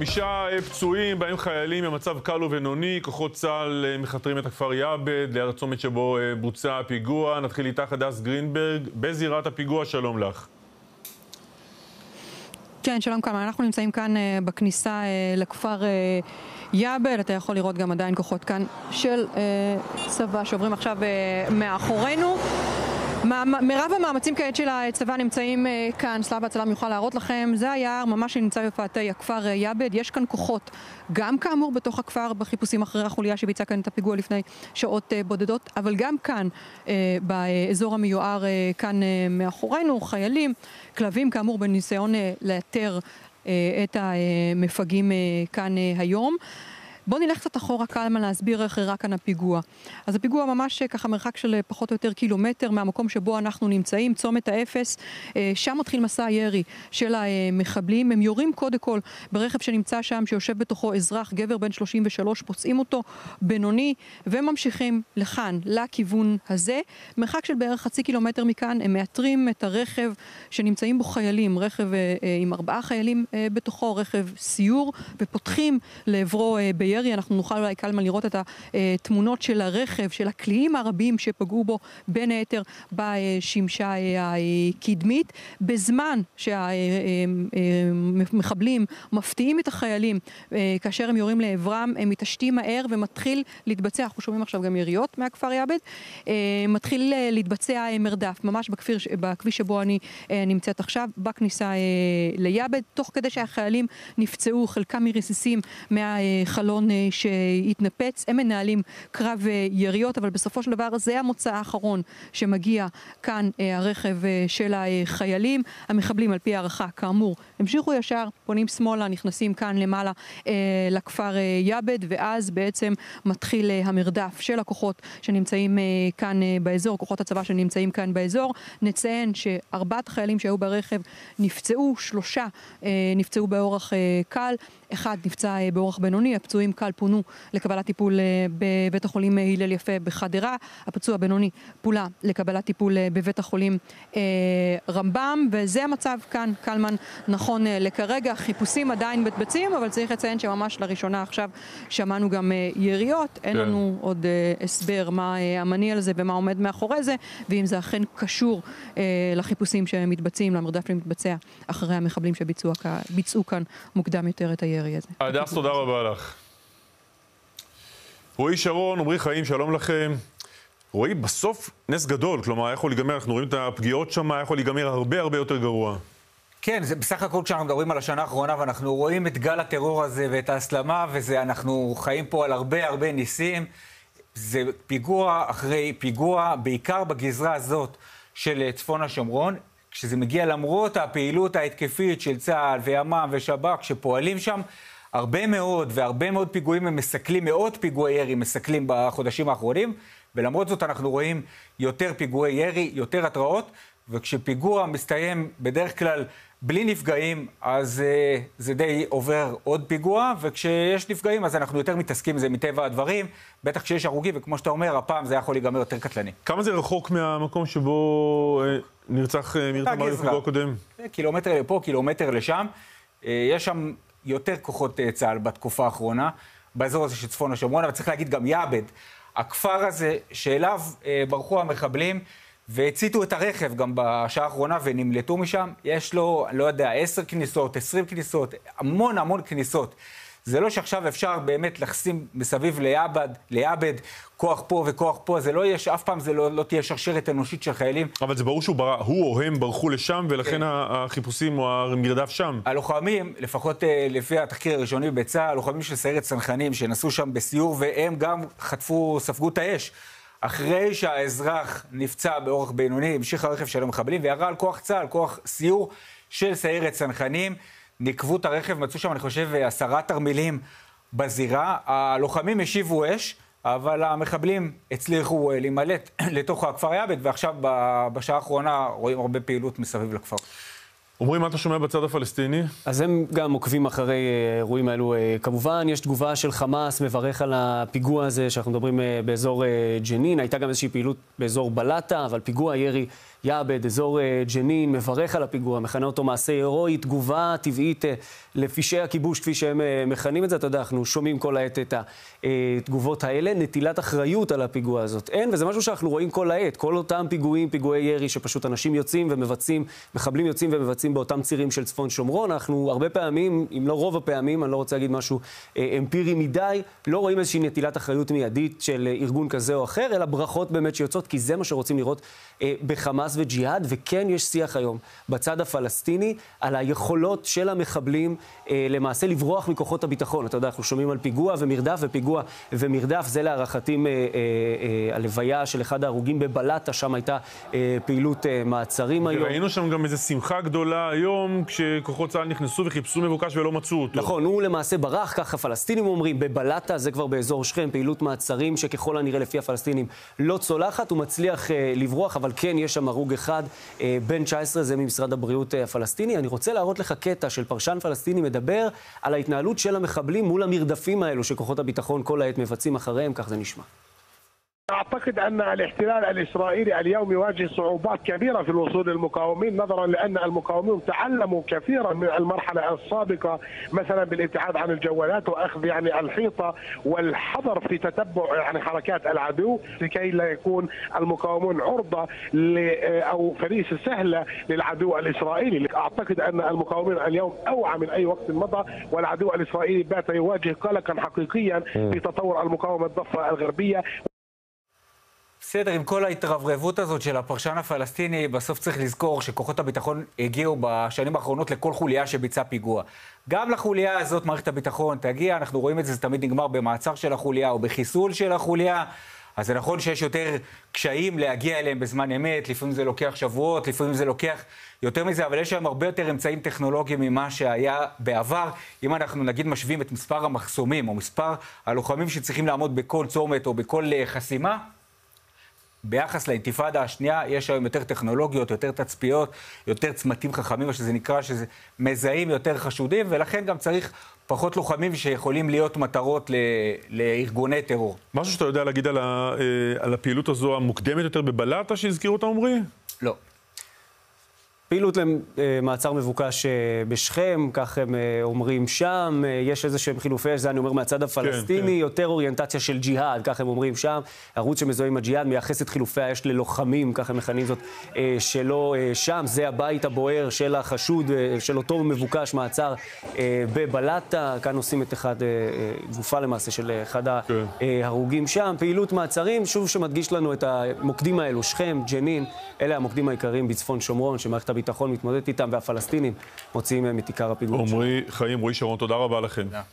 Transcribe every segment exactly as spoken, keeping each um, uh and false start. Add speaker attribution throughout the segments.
Speaker 1: חמישה פצועים, בהם חיילים במצב קל ובינוני. כוחות צה"ל מחתרים את הכפר יעבד, ליד הצומת שבו בוצע הפיגוע. נתחיל איתך הדס גרינברג, בזירת הפיגוע, שלום לך.
Speaker 2: כן, שלום כמה. אנחנו נמצאים כאן בכניסה לכפר יעבד. אתה יכול לראות גם עדיין כוחות כאן של צבא שעוברים עכשיו מאחורינו. מרב המאמצים כעת של הצבא נמצאים כאן, סלאב הצלם יוכל להראות לכם. זה היער ממש שנמצא בפאתי הכפר יעבד. יש כאן כוחות, גם כאמור בתוך הכפר, בחיפושים אחרי החוליה שביצעה כאן את הפיגוע לפני שעות בודדות, אבל גם כאן, באזור המיוער כאן מאחורינו, חיילים, כלבים כאמור בניסיון לאתר את המפגעים כאן היום. בואו נלך קצת אחורה קלמן להסביר איך אירע כאן הפיגוע. אז הפיגוע ממש ככה מרחק של פחות או יותר קילומטר מהמקום שבו אנחנו נמצאים, צומת האפס. שם מתחיל מסע הירי של המחבלים. הם יורים קודם כל ברכב שנמצא שם, שיושב בתוכו אזרח, גבר בן שלושים ושלוש, פוצעים אותו בינוני, וממשיכים לכאן, לכיוון הזה. מרחק של בערך חצי קילומטר מכאן, הם מאתרים את הרכב שנמצאים בו חיילים, רכב עם ארבעה חיילים בתוכו, רכב סיור, ופותחים לעברו בירי. אנחנו נוכל אולי קלמן לראות את התמונות של הרכב, של הכליעים הרבים שפגעו בו בין היתר בשמשה הקדמית. בזמן שהמחבלים מפתיעים את החיילים כאשר הם יורים לעברם, הם מתעשתים מהר ומתחיל להתבצע, אנחנו שומעים עכשיו גם יריות מהכפר יעבד, מתחיל להתבצע מרדף, ממש בכביש, בכביש שבו אני נמצאת עכשיו, בכניסה ליעבד, תוך כדי שהחיילים נפצעו, חלקם מרסיסים מהחלון שהתנפץ. הם מנהלים קרב יריות, אבל בסופו של דבר זה המוצא האחרון שמגיע כאן הרכב של החיילים. המחבלים על פי הערכה כאמור המשיכו ישר, פונים שמאלה, נכנסים כאן למעלה לכפר יעבד, ואז בעצם מתחיל המרדף של הכוחות שנמצאים כאן באזור, כוחות הצבא שנמצאים כאן באזור. נציין שארבעת החיילים שהיו ברכב נפצעו, שלושה נפצעו באורח קל, אחד נפצע באורח בינוני. הפצועים קל פונו לקבלת טיפול בבית החולים הלל יפה בחדרה, הפצוע בינוני פולה לקבלת טיפול בבית החולים רמב"ם, וזה המצב כאן קלמן נכון לכרגע. חיפושים עדיין מתבצעים, אבל צריך לציין שממש לראשונה עכשיו שמענו גם יריות. אין כן. לנו עוד הסבר מה המניע לזה ומה עומד מאחורי זה, ואם זה אכן קשור לחיפושים שמתבצעים, למרדף שמתבצע אחרי המחבלים שביצעו ביצעו כאן מוקדם יותר את הירי הזה.
Speaker 1: הדס, תודה רבה לך. רועי שרון, עמרי חיים, שלום לכם. רועי, בסוף נס גדול, כלומר, יכול להיגמר, אנחנו רואים את הפגיעות שם, יכול להיגמר הרבה הרבה יותר גרוע.
Speaker 3: כן, זה בסך הכל כשאנחנו מדברים על השנה האחרונה, ואנחנו רואים את גל הטרור הזה ואת ההסלמה, וזה, אנחנו חיים פה על הרבה הרבה ניסים. זה פיגוע אחרי פיגוע, בעיקר בגזרה הזאת של צפון השומרון, כשזה מגיע למרות הפעילות ההתקפית של צה"ל וימ"מ ושב"כ שפועלים שם, הרבה מאוד והרבה מאוד פיגועים הם מסכלים, מאות פיגועי ירי מסכלים בחודשים האחרונים, ולמרות זאת אנחנו רואים יותר פיגועי ירי, יותר התראות, וכשפיגוע מסתיים בדרך כלל בלי נפגעים, אז uh, זה די עובר עוד פיגוע, וכשיש נפגעים אז אנחנו יותר מתעסקים בזה מטבע הדברים, בטח כשיש הרוגים, וכמו שאתה אומר, הפעם זה יכול להיגמר יותר קטלני. כמה
Speaker 1: זה רחוק מהמקום שבו uh, נרצח uh, מירתה מרי בפיגוע קודם?
Speaker 3: קילומטר לפה, קילומטר לשם. Uh, יש שם יותר כוחות uh, צה"ל בתקופה האחרונה, באזור הזה של צפון השומרון, אבל צריך להגיד גם יעבד. הכפר הזה שאליו uh, ברחו המחבלים, והציתו את הרכב גם בשעה האחרונה ונמלטו משם. יש לו, לא יודע, עשר כניסות, עשרים כניסות, המון המון כניסות. זה לא שעכשיו אפשר באמת לחסים מסביב ליעבד, ליעבד, כוח פה וכוח פה, זה לא יש, אף פעם זה לא, לא תהיה שרשרת אנושית של חיילים.
Speaker 1: אבל זה ברור שהוא בר... הוא או הם ברחו לשם, ולכן כן. החיפושים או המרדף שם.
Speaker 3: הלוחמים, לפחות לפי התחקיר הראשוני בצה"ל, הלוחמים של סיירת צנחנים שנסעו שם בסיור, והם גם חטפו, ספגו את האש. אחרי שהאזרח נפצע באורח בינוני, המשיך הרכב של המחבלים וירה על כוח צה"ל, כוח סיור של סיירת צנחנים. נקבו את הרכב, מצאו שם, אני חושב, עשרה תרמילים בזירה. הלוחמים השיבו אש, אבל המחבלים הצליחו להימלט לתוך הכפר יעבד, ועכשיו בשעה האחרונה רואים הרבה פעילות מסביב לכפר.
Speaker 1: עמרי, מה אתה שומע בצד הפלסטיני?
Speaker 4: אז הם גם עוקבים אחרי אירועים האלו. כמובן, יש תגובה של חמאס, מברך על הפיגוע הזה, שאנחנו מדברים באזור ג'נין. הייתה גם איזושהי פעילות באזור בלטה, אבל פיגוע ירי יעבד, אזור ג'נין, מברך על הפיגוע, מכנה אותו מעשה הירואי, תגובה טבעית לפשעי הכיבוש, כפי שהם מכנים את זה. אתה יודע, אנחנו שומעים כל העת את התגובות האלה, נטילת אחריות על הפיגוע הזאת. אין, וזה משהו שאנחנו רואים כל העת, כל אותם פיגועים, פיגועי ירי, שפשוט אנשים יוצאים ומבצעים, מחבלים יוצאים ומבצעים באותם צירים של צפון שומרון. אנחנו הרבה פעמים, אם לא רוב הפעמים, אני לא רוצה להגיד משהו אמפירי מדי, לא רואים איזושהי נטילת אחריות מיידית של ארגון כזה או אחר, אלא ברכות באמת שיוצאות, כי זה מה שרוצים לראות בחמאס וג'יהאד. וכן יש שיח היום בצד הפלסטיני על היכולות של המחבלים למעשה לברוח מכוחות הביטחון. אתה יודע, אנחנו שומעים על פיגוע ומרדף ופיגוע ומרדף, זה להערכתים הלוויה של אחד ההרוגים בבלטה, שם הייתה פעילות מעצרים היום.
Speaker 1: וראינו שם גם איזו שמחה גדולה היום, כשכוחות צה"ל נכנסו וחיפשו מבוקש ולא מצאו אותו.
Speaker 4: נכון, הוא למעשה ברח, כך הפלסטינים אומרים, בבלטה, זה כבר באזור שכם, פעילות מעצרים שככל הנראה לפי הפלסטינים לא צולחת, הוא מצליח לברוח, אבל כן יש שם הרוג אחד, בן תשע עשרה, זה ממשרד הבריאות הפלסטיני. אני רוצה להראות לך קטע של פרשן פלסטיני מדבר על ההתנהלות של המחבלים מול המרדפים האלו שכוחות הביטחון כל העת מבצעים אחריהם, כך זה נשמע.
Speaker 5: أعتقد أن الاحتلال الإسرائيلي اليوم يواجه صعوبات كبيرة في الوصول للمقاومين، نظرا لأن المقاومين تعلموا كثيرا من المرحلة السابقة، مثلا بالابتعاد عن الجوالات وأخذ يعني الحيطة والحذر في تتبع يعني حركات العدو، لكي لا يكون المقاومون عرضة أو فريسة سهلة للعدو الإسرائيلي. أعتقد أن المقاومين اليوم أوعى من أي وقت مضى، والعدو الإسرائيلي بات يواجه قلقا حقيقيا في تطور المقاومة الضفة الغربية.
Speaker 3: בסדר, עם כל ההתרברבות הזאת של הפרשן הפלסטיני, בסוף צריך לזכור שכוחות הביטחון הגיעו בשנים האחרונות לכל חוליה שביצע פיגוע. גם לחוליה הזאת מערכת הביטחון תגיע, אנחנו רואים את זה, זה תמיד נגמר במעצר של החוליה או בחיסול של החוליה. אז זה נכון שיש יותר קשיים להגיע אליהם בזמן אמת, לפעמים זה לוקח שבועות, לפעמים זה לוקח יותר מזה, אבל יש להם הרבה יותר אמצעים טכנולוגיים ממה שהיה בעבר. אם אנחנו נגיד משווים את מספר המחסומים או מספר הלוחמים שצריכים לעמוד בכל צומת או בכל חסימה, ביחס לאינתיפאדה השנייה יש היום יותר טכנולוגיות, יותר תצפיות, יותר צמתים חכמים, מה שזה נקרא, שזה מזהים יותר חשודים, ולכן גם צריך פחות לוחמים שיכולים להיות מטרות ל... לארגוני טרור.
Speaker 1: משהו שאתה יודע להגיד על, ה... על הפעילות הזו המוקדמת יותר בבלטה שהזכירו אותה, עומרי?
Speaker 3: לא.
Speaker 4: פעילות למעצר מבוקש בשכם, כך הם אומרים שם, יש איזה שהם חילופי, זה אני אומר מהצד הפלסטיני, כן, כן. יותר אוריינטציה של ג'יהאד, כך הם אומרים שם, ערוץ שמזוהה עם הג'יהאד, מייחס את חילופי האש ללוחמים, כך הם מכנים זאת, שלא שם, זה הבית הבוער של החשוד, של אותו מבוקש מעצר בבלטה, כאן עושים את אחד, גופה למעשה של אחד כן. ההרוגים שם, פעילות מעצרים, שוב שמדגיש לנו את המוקדים האלו, שכם, ג'נין, אלה המוקדים העיקריים בצפון שומרון, שמערכת הביטחון מתמודדת איתם, והפלסטינים מוציאים מהם את עיקר הפיגועים.
Speaker 1: עומרי חיים, רועי שרון, תודה רבה לכם. Yeah.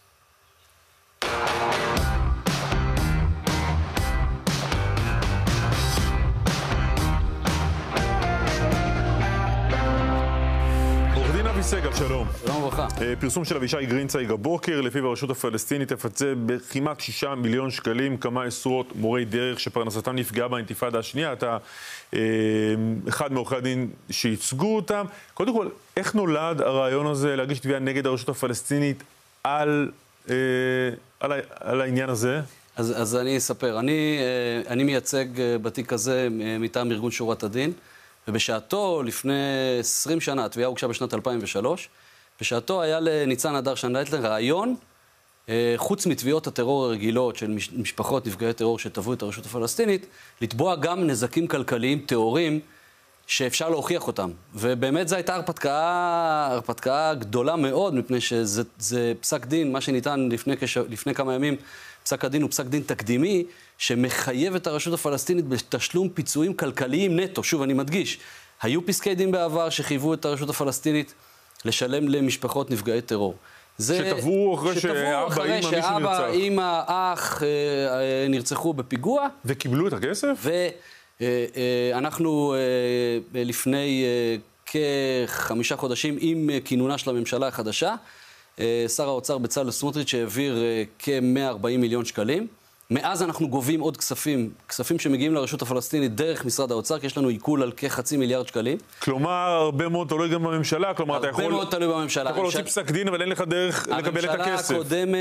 Speaker 1: סגל, שלום.
Speaker 4: שלום וברכה.
Speaker 1: פרסום של אבישי גרינצייג הבוקר, לפיו הרשות הפלסטינית תפצה בכמעט שישה מיליון שקלים כמה עשרות מורי דרך שפרנסתם נפגעה באינתיפאדה השנייה. אתה אחד מעורכי הדין שייצגו אותם. קודם כל, איך נולד הרעיון הזה להגיש תביעה נגד הרשות הפלסטינית על, על, על העניין הזה?
Speaker 6: אז, אז אני אספר. אני, אני מייצג בתיק הזה מטעם ארגון שורת הדין. ובשעתו, לפני עשרים שנה, התביעה הוגשה בשנת אלפיים ושלוש, בשעתו היה לניצן הדר שנדלייטלר רעיון, חוץ מתביעות הטרור הרגילות של משפחות נפגעי טרור שתבעו את הרשות הפלסטינית, לתבוע גם נזקים כלכליים טהורים שאפשר להוכיח אותם. ובאמת זו הייתה הרפתקה, הרפתקה גדולה מאוד, מפני שזה זה פסק דין, מה שניתן לפני, כש, לפני כמה ימים, פסק הדין הוא פסק דין תקדימי, שמחייב את הרשות הפלסטינית בתשלום פיצויים כלכליים נטו. שוב, אני מדגיש, היו פסקי דין בעבר שחייבו את הרשות הפלסטינית לשלם למשפחות נפגעי טרור.
Speaker 1: שטבעו אחרי שאבא, אמא, מישהו נרצח.
Speaker 6: שאבא, אמא, אח נרצחו בפיגוע.
Speaker 1: וקיבלו את הכסף?
Speaker 6: ואנחנו לפני כחמישה חודשים, עם כינונה של הממשלה החדשה, שר האוצר בצלאל סמוטריץ' העביר כ-מאה וארבעים מיליון שקלים. מאז אנחנו גובים עוד כספים, כספים שמגיעים לרשות הפלסטינית דרך משרד האוצר, כי יש לנו עיכול על כחצי מיליארד שקלים.
Speaker 1: כלומר, הרבה מאוד תלוי גם בממשלה, כלומר, אתה יכול...
Speaker 6: הרבה מאוד תלוי בממשלה.
Speaker 1: אתה יכול להוציא פסק דין, אבל אין לך דרך לקבל את הכסף.
Speaker 6: הממשלה הקודמת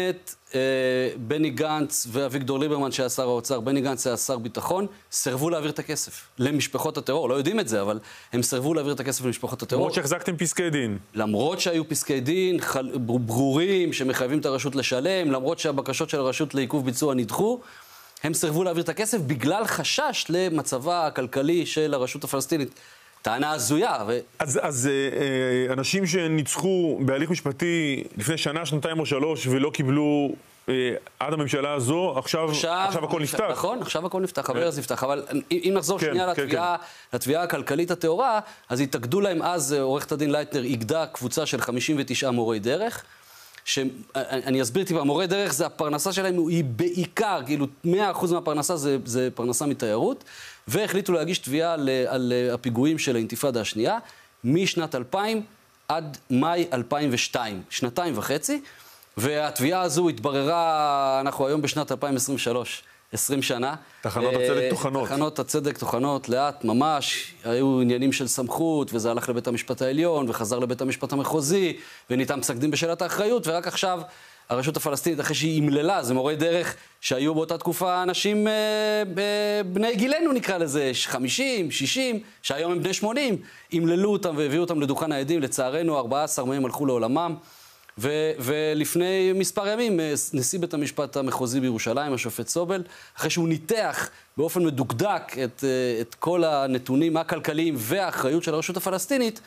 Speaker 6: בני גנץ ואביגדור ליברמן שהיה שר האוצר, בני גנץ היה שר ביטחון, סירבו להעביר את הכסף למשפחות הטרור. לא יודעים את זה, אבל הם סירבו להעביר את הכסף למשפחות הטרור.
Speaker 1: למרות שהחזקתם פסקי דין.
Speaker 6: למרות שהיו פסקי דין חל... ברורים שמחייבים את הרשות לשלם, למרות שהבקשות של הרשות לעיכוב ביצוע נדחו, הם סירבו להעביר את הכסף בגלל חשש למצבה הכלכלי של הרשות הפלסטינית. טענה הזויה. ו... אז,
Speaker 1: אז אה, אנשים שניצחו בהליך משפטי לפני שנה, שנתיים או שלוש, ולא קיבלו אה, עד הממשלה הזו, עכשיו, עכשיו, עכשיו הכל נפתח.
Speaker 6: נכון, עכשיו הכל נפתח, הברז נפתח. אבל אם נחזור כן, שנייה כן, לתביעה, כן. לתביעה הכלכלית הטהורה, אז התאגדו להם אז, עורכת הדין לייטנר איגדה קבוצה של חמישים ותשעה מורי דרך, שאני אסביר טיפה, מורי דרך זה הפרנסה שלהם, היא בעיקר, כאילו מאה אחוז מהפרנסה זה, זה פרנסה מתיירות, והחליטו להגיש תביעה על, על הפיגועים של האינתיפאדה השנייה, משנת אלפיים עד מאי אלפיים ושתיים, שנתיים וחצי, והתביעה הזו התבררה, אנחנו היום בשנת אלפיים עשרים ושלוש, עשרים שנה.
Speaker 1: תחנות הצדק תוכנות.
Speaker 6: תחנות הצדק תוכנות, לאט, ממש, היו עניינים של סמכות, וזה הלך לבית המשפט העליון, וחזר לבית המשפט המחוזי, וניתן פסק דין בשאלת האחריות, ורק עכשיו הרשות הפלסטינית, אחרי שהיא המללה, זה מורי דרך שהיו באותה תקופה אנשים אה, בני גילנו נקרא לזה, חמישים, שישים, שהיום הם בני שמונים, המללו אותם והביאו אותם לדוכן העדים, לצערנו ארבעה עשר מהם הלכו לעולמם, ו- ולפני מספר ימים נשיא בית המשפט המחוזי בירושלים, השופט סובל, אחרי שהוא ניתח באופן מדוקדק את, את כל הנתונים הכלכליים והאחריות של הרשות הפלסטינית,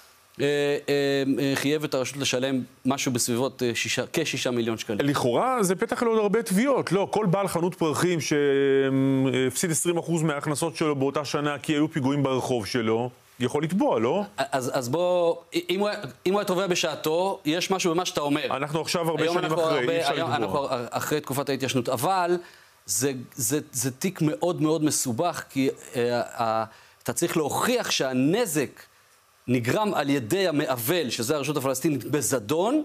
Speaker 6: חייב את הרשות לשלם משהו בסביבות כשישה מיליון שקלים.
Speaker 1: לכאורה זה פתח לעוד הרבה תביעות, לא? כל בעל חנות פרחים שהפסיד עשרים אחוז מההכנסות שלו באותה שנה כי היו פיגועים ברחוב שלו, יכול לתבוע, לא?
Speaker 6: אז, אז בוא, אם הוא, אם הוא היה תובע בשעתו, יש משהו במה שאתה אומר.
Speaker 1: אנחנו עכשיו הרבה שנים אחרי, אי אפשר לתבוע.
Speaker 6: אנחנו אחרי תקופת ההתיישנות, אבל זה, זה, זה תיק מאוד מאוד מסובך, כי אה, אתה צריך להוכיח שהנזק נגרם על ידי המעוול, שזה הרשות הפלסטינית, בזדון,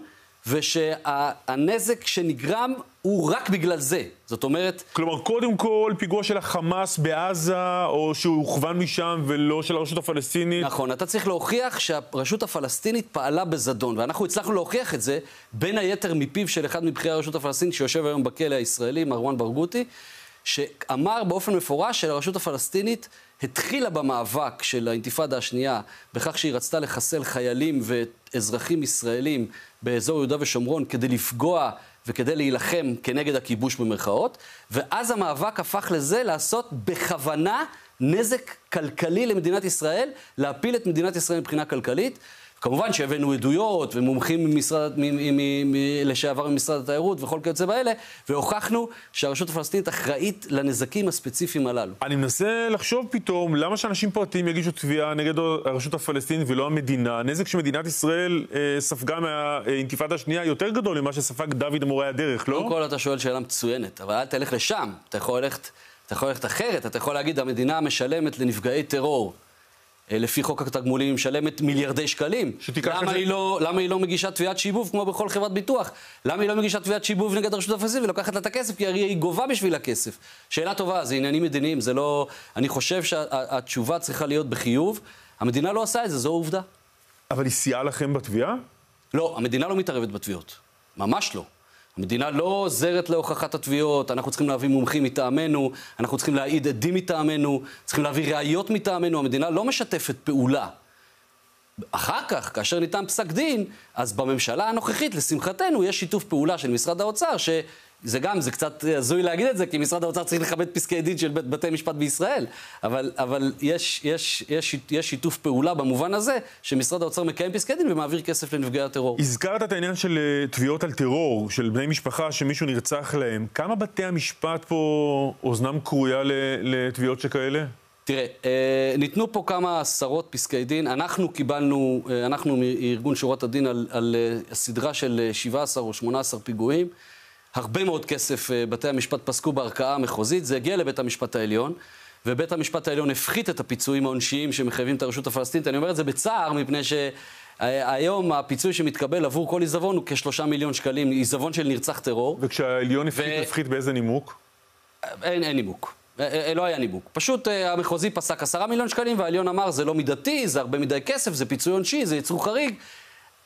Speaker 6: ושהנזק שנגרם הוא רק בגלל זה. זאת אומרת...
Speaker 1: כלומר, קודם כל, פיגוע של החמאס בעזה, או שהוא הוכוון משם ולא של הרשות הפלסטינית.
Speaker 6: נכון, אתה צריך להוכיח שהרשות הפלסטינית פעלה בזדון, ואנחנו הצלחנו להוכיח את זה, בין היתר מפיו של אחד מבכירי הרשות הפלסטינית, שיושב היום בכלא הישראלי, מרואן ברגותי, שאמר באופן מפורש שהרשות הפלסטינית התחילה במאבק של האינתיפאדה השנייה, בכך שהיא רצתה לחסל חיילים ואזרחים ישראלים באזור יהודה ושומרון כדי לפגוע וכדי להילחם כנגד הכיבוש במרכאות, ואז המאבק הפך לזה לעשות בכוונה נזק כלכלי למדינת ישראל, להפיל את מדינת ישראל מבחינה כלכלית. כמובן שהבאנו עדויות ומומחים ממשרד, מ, מ, מ, מ, לשעבר ממשרד התיירות וכל כיוצא באלה, והוכחנו שהרשות הפלסטינית אחראית לנזקים הספציפיים הללו.
Speaker 1: אני מנסה לחשוב פתאום, למה שאנשים פרטיים יגישו תביעה נגד הרשות הפלסטינית ולא המדינה? הנזק שמדינת ישראל אה, ספגה מהאינתיפאדה השנייה יותר גדול ממה שספג דוד מורי הדרך, לא?
Speaker 6: קודם כל אתה שואל שאלה מצוינת, אבל אל תלך לשם. אתה יכול ללכת, אתה יכול ללכת אחרת, אתה יכול להגיד, המדינה משלמת לנפגעי טרור. לפי חוק התגמולים משלמת מיליארדי שקלים. למה היא לא, למה היא לא מגישה תביעת שיבוב כמו בכל חברת ביטוח? למה היא לא מגישה תביעת שיבוב נגד הרשות הפלסטינית ולוקחת לה את הכסף? כי הרי היא גובה בשביל הכסף. שאלה טובה, זה עניינים מדיניים, זה לא... אני חושב שהתשובה צריכה להיות בחיוב. המדינה לא עושה את זה, זו עובדה.
Speaker 1: אבל היא סייעה לכם בתביעה?
Speaker 6: לא, המדינה לא מתערבת בתביעות. ממש לא. המדינה לא עוזרת להוכחת התביעות, אנחנו צריכים להביא מומחים מטעמנו, אנחנו צריכים להעיד עדים מטעמנו, צריכים להביא ראיות מטעמנו, המדינה לא משתפת פעולה. אחר כך, כאשר ניתן פסק דין, אז בממשלה הנוכחית, לשמחתנו, יש שיתוף פעולה של משרד האוצר, שזה גם, זה קצת הזוי להגיד את זה, כי משרד האוצר צריך לכבד פסקי דין של בתי משפט בישראל, אבל, אבל יש, יש, יש, יש שיתוף פעולה במובן הזה, שמשרד האוצר מקיים פסקי דין ומעביר כסף לנפגעי הטרור.
Speaker 1: הזכרת את העניין של תביעות על טרור, של בני משפחה שמישהו נרצח להם. כמה בתי המשפט פה אוזנם קרויה לתביעות שכאלה?
Speaker 6: תראה, ניתנו פה כמה עשרות פסקי דין. אנחנו קיבלנו, אנחנו מארגון שורת הדין על, על הסדרה של שבעה עשר או שמונה עשר פיגועים. הרבה מאוד כסף בתי המשפט פסקו בערכאה המחוזית. זה הגיע לבית המשפט העליון, ובית המשפט העליון הפחית את הפיצויים העונשיים שמחייבים את הרשות הפלסטינית. אני אומר את זה בצער, מפני שהיום הפיצוי שמתקבל עבור כל עיזבון הוא כשלושה מיליון שקלים, עיזבון של נרצח טרור.
Speaker 1: וכשהעליון הפחית, ו... הפחית באיזה נימוק?
Speaker 6: אין, אין נימוק. לא היה נימוק. פשוט המחוזי פסק עשרה מיליון שקלים, והעליון אמר, זה לא מידתי, זה הרבה מדי כסף, זה פיצוי עונשי, זה יצרו חריג.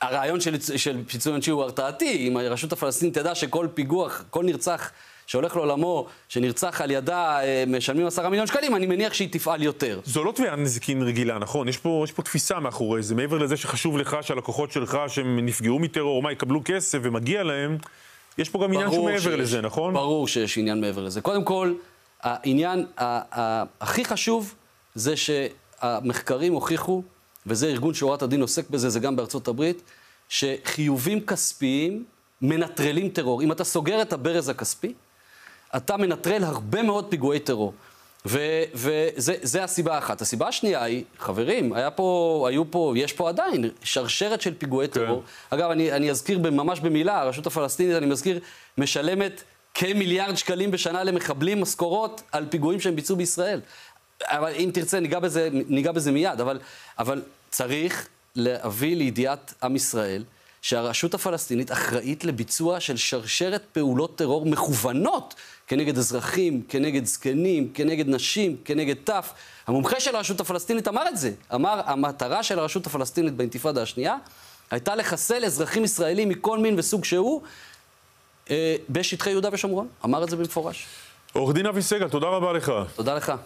Speaker 6: הרעיון של, של פיצוי עונשי הוא הרתעתי. אם הרשות הפלסטינית תדע שכל פיגוע, כל נרצח שהולך לעולמו, שנרצח על ידה, משלמים עשרה מיליון שקלים, אני מניח שהיא תפעל יותר.
Speaker 1: זו לא תביעה נזיקין רגילה, נכון? יש פה, יש פה תפיסה מאחורי זה. מעבר לזה שחשוב לך שהלקוחות שלך שהם נפגעו מטרור, מה יקבלו כסף ומגיע להם, יש פה גם עניין שהוא מעבר שיש, לזה, נכון?
Speaker 6: ברור שיש עניין מעבר לזה. קודם כל, העניין הכי חשוב זה שהמחקרים הוכיחו, וזה ארגון שורת הדין עוסק בזה, זה גם בארצות הברית, שחיובים כספיים מנטרלים טרור. אם אתה סוגר את הברז הכספי, אתה מנטרל הרבה מאוד פיגועי טרור. וזה הסיבה האחת. הסיבה השנייה היא, חברים, היה פה, היו פה, יש פה עדיין שרשרת של פיגועי טרור. אגב, אני, אני אזכיר ממש במילה, הרשות הפלסטינית, אני מזכיר, משלמת כמיליארד שקלים בשנה למחבלים משכורות על פיגועים שהם ביצעו בישראל. אבל אם תרצה, ניגע בזה, ניגע בזה מיד, אבל, אבל צריך להביא לידיעת עם ישראל שהרשות הפלסטינית אחראית לביצוע של שרשרת פעולות טרור מכוונות כנגד אזרחים, כנגד זקנים, כנגד נשים, כנגד טף. המומחה של הרשות הפלסטינית אמר את זה. אמר, המטרה של הרשות הפלסטינית באינתיפאדה השנייה הייתה לחסל אזרחים ישראלים מכל מין וסוג שהוא אה, בשטחי יהודה ושומרון. אמר את זה במפורש.
Speaker 1: עורך דין אבי סגל, תודה רבה לך.
Speaker 6: תודה לך.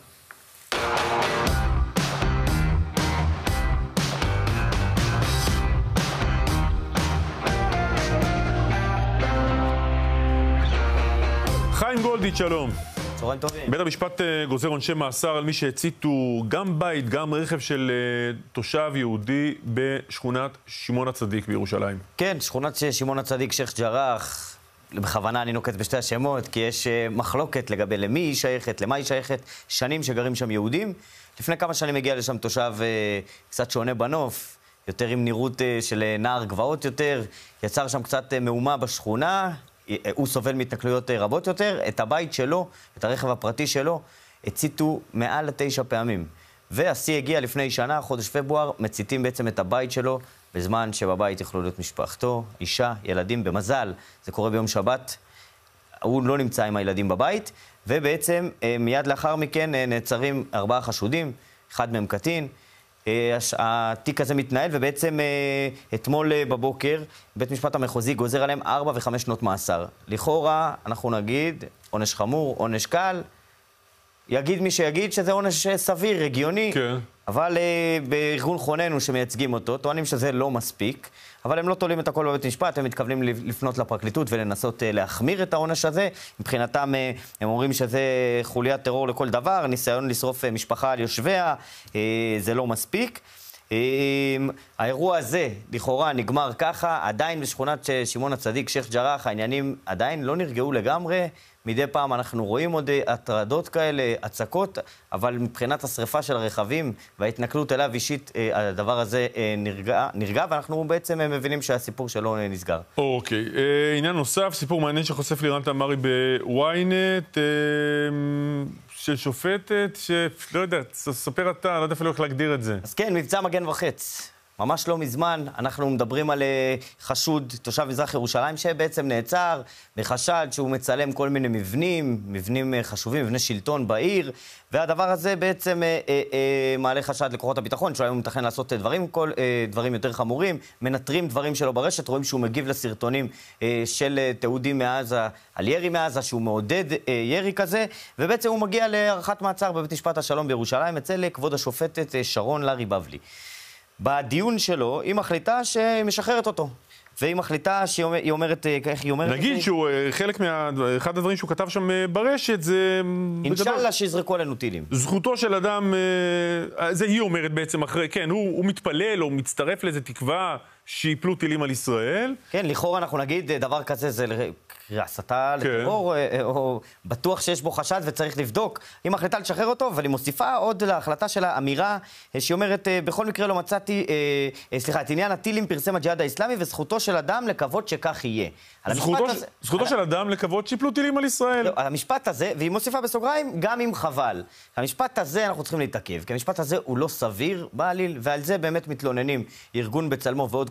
Speaker 1: חיים גולדיץ', שלום.
Speaker 7: צהריים טובים.
Speaker 1: בית המשפט גוזר עונשי מאסר על מי שהציתו גם בית, גם רכב של תושב יהודי בשכונת שמעון הצדיק בירושלים.
Speaker 7: כן, שכונת שמעון הצדיק, שייח' ג'ראח. בכוונה אני נוקט בשתי השמות, כי יש מחלוקת לגבי למי היא שייכת, למה היא שייכת, שנים שגרים שם יהודים. לפני כמה שנים הגיע לשם תושב קצת שונה בנוף, יותר עם נראות של נער גבעות יותר, יצר שם קצת מהומה בשכונה, הוא סובל מהתנכלויות רבות יותר. את הבית שלו, את הרכב הפרטי שלו, הציתו מעל לתשע פעמים. והשיא הגיע לפני שנה, חודש פברואר, מציתים בעצם את הבית שלו, בזמן שבבית יכלו להיות משפחתו, אישה, ילדים, במזל. זה קורה ביום שבת, הוא לא נמצא עם הילדים בבית, ובעצם מיד לאחר מכן נעצרים ארבעה חשודים, אחד מהם קטין. התיק הזה מתנהל, ובעצם אתמול בבוקר בית משפט המחוזי גוזר עליהם ארבע וחמש שנות מאסר. לכאורה, אנחנו נגיד, עונש חמור, עונש קל, יגיד מי שיגיד שזה עונש סביר, רגיוני, כן. אבל uh, בארגון חוננו שמייצגים אותו, טוענים שזה לא מספיק, אבל הם לא תולים את הכל בבית משפט, הם מתכוונים לפנות לפרקליטות ולנסות uh, להחמיר את העונש הזה. מבחינתם uh, הם אומרים שזה חוליית טרור לכל דבר, ניסיון לשרוף uh, משפחה על יושביה, uh, זה לא מספיק. Uh, האירוע הזה, לכאורה, נגמר ככה, עדיין בשכונת שמעון הצדיק, שייח' ג'ראח, העניינים עדיין לא נרגעו לגמרי. מדי פעם אנחנו רואים עוד הטרדות כאלה, הצקות, אבל מבחינת השריפה של הרכבים וההתנכלות אליו אישית, הדבר הזה נרגע, נרגע, ואנחנו בעצם מבינים שהסיפור שלו נסגר.
Speaker 1: אוקיי. עניין נוסף, סיפור מעניין שחושף לירן תמרי בוויינט, של שופטת, שלא יודע, ספר אתה, לא יודע אפילו איך להגדיר את זה.
Speaker 7: אז כן, מבצע מגן וחץ. ממש לא מזמן, אנחנו מדברים על חשוד, תושב מזרח ירושלים, שבעצם נעצר בחשד שהוא מצלם כל מיני מבנים, מבנים חשובים, מבני שלטון בעיר, והדבר הזה בעצם אה, אה, מעלה חשד לכוחות הביטחון, שהוא היום מתכנן לעשות דברים, כל, אה, דברים יותר חמורים, מנטרים דברים שלו ברשת, רואים שהוא מגיב לסרטונים אה, של אה, תיעודים מעזה, על ירי מעזה, שהוא מעודד אה, ירי כזה, ובעצם הוא מגיע להארכת מעצר בבית משפט השלום בירושלים, אצל כבוד השופטת אה, שרון לרי בבלי. בדיון שלו, היא מחליטה שמשחררת אותו. והיא מחליטה שהיא אומרת, איך היא אומרת?
Speaker 1: נגיד שהוא, חלק מה... אחד הדברים שהוא כתב שם ברשת, זה...
Speaker 7: אינשאללה שיזרקו עלינו טילים.
Speaker 1: זכותו של אדם, זה היא אומרת בעצם אחרי, כן, הוא, הוא מתפלל או מצטרף לאיזה תקווה שיפלו טילים על ישראל.
Speaker 7: כן, לכאורה אנחנו נגיד, דבר כזה זה הסתה לטרור, כן. או בטוח שיש בו חשד וצריך לבדוק. היא מחליטה לשחרר אותו, אבל היא מוסיפה עוד להחלטה של האמירה, שהיא אומרת, בכל מקרה לא מצאתי, סליחה, את עניין הטילים פרסם הג'יהאד האסלאמי, וזכותו של אדם לקוות שכך יהיה.
Speaker 1: זכותו,
Speaker 7: הזה,
Speaker 1: זכותו
Speaker 7: על...
Speaker 1: של אדם לקוות שיפלו טילים על ישראל.
Speaker 7: לא, על המשפט הזה, והיא מוסיפה בסוגריים, גם אם חבל. המשפט הזה אנחנו צריכים להתעכב, כי המשפט הזה הוא לא סביר בעליל, ועל זה באמת מתלוננים ארגון בצלמו ועוד כל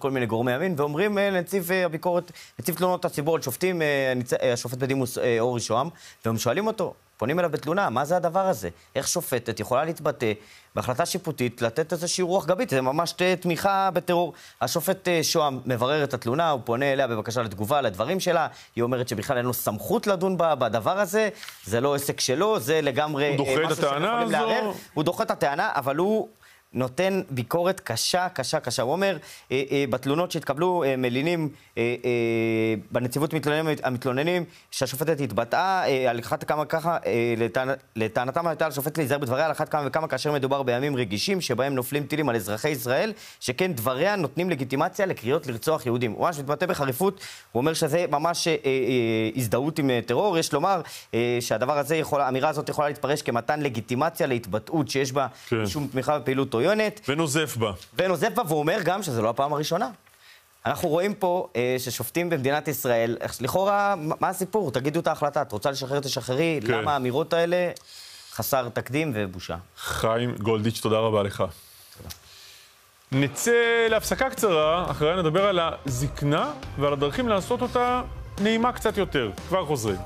Speaker 7: כל מיני גורמי ימין, ואומרים לנציב הביקורת, נציב תלונות הציבור על שופטים, השופט בדימוס אורי שוהם, והם שואלים אותו, פונים אליו בתלונה, מה זה הדבר הזה? איך שופטת יכולה להתבטא בהחלטה שיפוטית, לתת איזושהי רוח גבית? זה ממש תמיכה בטרור. השופט שוהם מברר את התלונה, הוא פונה אליה בבקשה לתגובה לדברים שלה, היא אומרת שבכלל אין לו סמכות לדון בדבר הזה, זה לא עסק שלו, זה לגמרי...
Speaker 1: הוא דוחה את הטענה הזו?
Speaker 7: הוא דוחה את הטענה, אבל הוא... נותן ביקורת קשה, קשה, קשה. הוא אומר, אה, אה, בתלונות שהתקבלו אה, מלינים אה, אה, בנציבות המתלוננים, המתלוננים שהשופטת התבטאה, אה, על אחת כמה ככה, אה, לטענ... לטענתם הייתה לשופט להיזהר בדבריה על אחת כמה וכמה כאשר מדובר בימים רגישים שבהם נופלים טילים על אזרחי ישראל, שכן דבריה נותנים לגיטימציה לקריאות לרצוח יהודים. הוא ממש מתבטא בחריפות, הוא אומר שזה ממש אה, אה, הזדהות עם טרור. יש לומר אה, שהדבר הזה יכול, האמירה הזאת יכולה להתפרש כמתן לגיטימציה להתבטאות שיש בה
Speaker 1: כן.
Speaker 7: שום תמיכה בפעילות עוינת.
Speaker 1: ונוזף בה.
Speaker 7: ונוזף בה, והוא אומר גם שזה לא הפעם הראשונה. אנחנו רואים פה אה, ששופטים במדינת ישראל, לכאורה, מה הסיפור? תגידו את ההחלטה, את רוצה לשחרר, תשחררי,
Speaker 1: כן.
Speaker 7: למה האמירות האלה חסר תקדים ובושה.
Speaker 1: חיים גולדיץ', תודה רבה לך. תודה. נצא להפסקה קצרה, אחריה נדבר על הזקנה ועל הדרכים לעשות אותה נעימה קצת יותר. כבר חוזרים.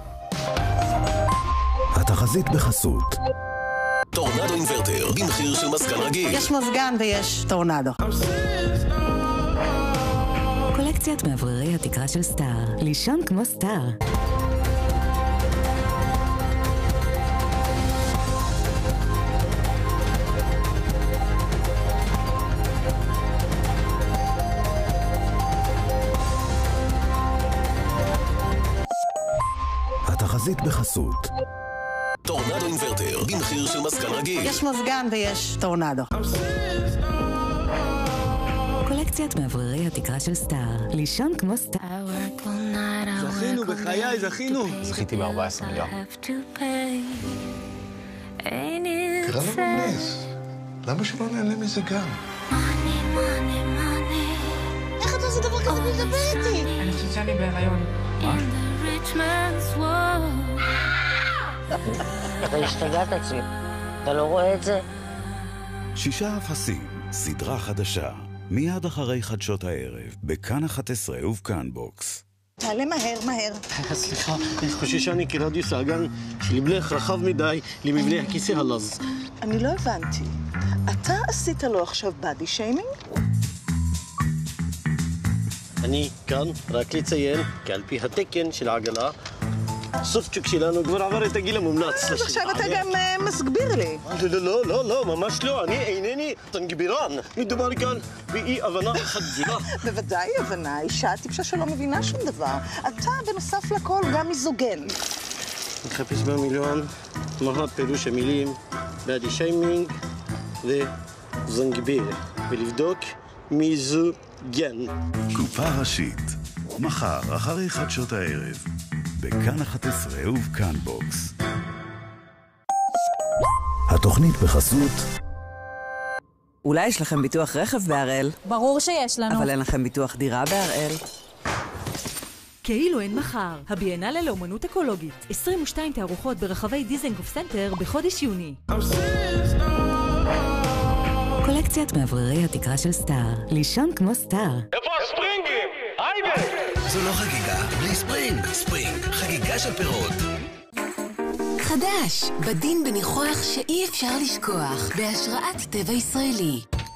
Speaker 8: התחזית בחסות.
Speaker 9: טורנדו אינברטר, במחיר של מזגן רגיל.
Speaker 10: יש מזגן ויש טורנדו.
Speaker 11: קולקציית מאווררי התקרה של סטאר. לישון כמו סטאר.
Speaker 8: התחזית בחסות.
Speaker 9: טורנדו אינברטר, במחיר של מזגן רגיל.
Speaker 10: יש מזגן ויש טורנדו.
Speaker 11: קולקציית מאווררי התקרה של סטאר. לישון כמו סטאר.
Speaker 12: זכינו, בחיי, זכינו.
Speaker 13: זכיתי ב-ארבעה עשר מיליון.
Speaker 12: קרה לנו נס. למה שלא נהנה מזה גם?
Speaker 10: איך אתה עושה דבר כזה בלי לדבר איתי?
Speaker 14: אני חושבת שאני בהיריון.
Speaker 12: מה?
Speaker 10: אתה השתגעת אצלי. אתה לא רואה את זה?
Speaker 8: שישה אפסים, סדרה חדשה. מיד אחרי חדשות הערב, בכאן אחת עשרה ובכאן בוקס.
Speaker 10: תעלה מהר, מהר.
Speaker 12: סליחה, אני חושב שאני כרדיוס האגן שלבלך רחב מדי למבנה הכיסא הלז.
Speaker 10: אני לא הבנתי. אתה עשית לו עכשיו בדי שיימינג?
Speaker 12: אני כאן רק לציין כי על פי התקן של העגלה, הסופצ'וק שלנו כבר עבר את הגיל המומלץ.
Speaker 10: אז עכשיו אתה גם מסגביר לי.
Speaker 12: לא, לא, לא, לא, ממש לא. אני אינני תנגבירן. מדובר כאן באי הבנה אחת גדולה.
Speaker 10: בוודאי הבנה, אישה טיפשה שלא מבינה שום דבר. אתה בנוסף לכל גם מיזוגן.
Speaker 12: מחפש במיליון מה פירוש המילים בדי שיימינג וזנגביר, ולבדוק מיזוגן.
Speaker 8: קופה ראשית, מחר אחרי חדשות הערב, בכאן אחת עשרה ובכאן בוקס. התוכנית בחסות.
Speaker 15: אולי יש לכם ביטוח רכב בהראל?
Speaker 16: ברור שיש לנו.
Speaker 15: אבל אין לכם ביטוח דירה בהראל?
Speaker 16: כאילו אין מחר. הביאנלה לאומנות אקולוגית. עשרים ושתיים תערוכות ברחבי דיזנגוף סנטר בחודש יוני.
Speaker 11: קולקציית מאווררי התקרה של סטאר. לישון כמו סטאר.
Speaker 9: איפה הספרינגים? היידה! זו לא חגיגה, בלי ספרינג. ספרינג, חגיגה של פירות.
Speaker 11: חדש, בדין בניחוח שאי אפשר לשכוח, בהשראת טבע ישראלי.